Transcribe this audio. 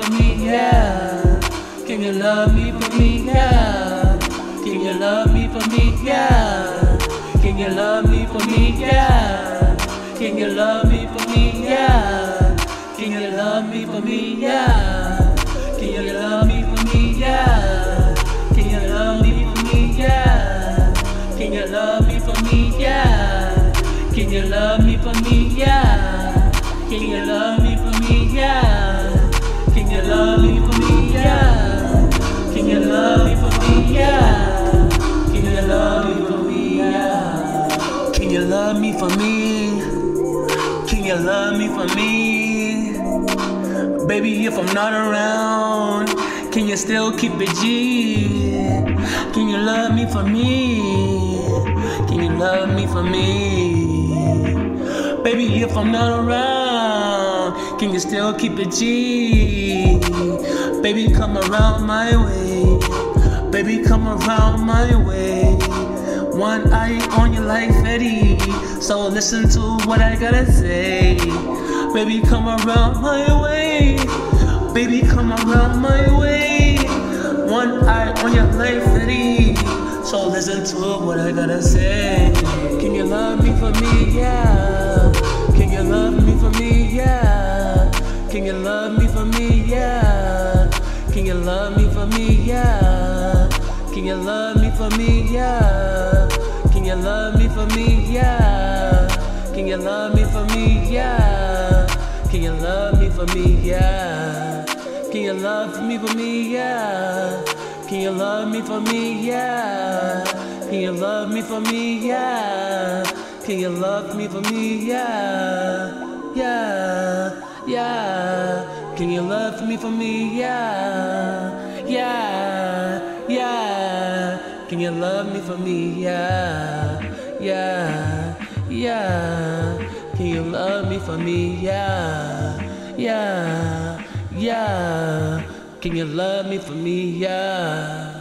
for me? Yeah. Can you love me for me? Yeah. Can you love me for me? Yeah. Can you love me for me? Yeah. Can you love me for me? Yeah. Can you love me for me? Yeah. Can you love me for me? Yeah. Can you love me for me? Yeah. Can you love me for me? Yeah. Can you love me for me? Yeah. Can you love me for me? Yeah. Can you love me for me? Yeah. Can you love me for me? Yeah. Can you love me for me? Yeah. Can you love me for me? Can you love me for me? Baby, if I'm not around, can you still keep it G? Can you love me for me? Can you love me for me? Baby, if I'm not around, can you still keep it G? Baby, come around my way. Baby, come around my way. One eye on you like Fetty, so listen to what I gotta say. Baby, come around my way. Baby, come around my way. One eye on you like Fetty, so listen to what I gotta say. Can you love me for me? Yeah. Can you love me for me? Yeah. Can you love me for me? Yeah. Can you love me for me? Yeah. Can you love me for me? Yeah. Can you love me for me? Yeah. Can you love me for me? Yeah. Can you love me for me? Yeah. Can you love me for me? Yeah. Can you love me for me? Yeah. Can you love me for me? Yeah. Can you love me for me? Yeah. Yeah. Yeah. Can you love me for me? Yeah. Yeah. Yeah. Can you love me for me? Yeah. Yeah. Yeah. Can you love me for me? Yeah. Yeah. Yeah. Can you love me for me? Yeah.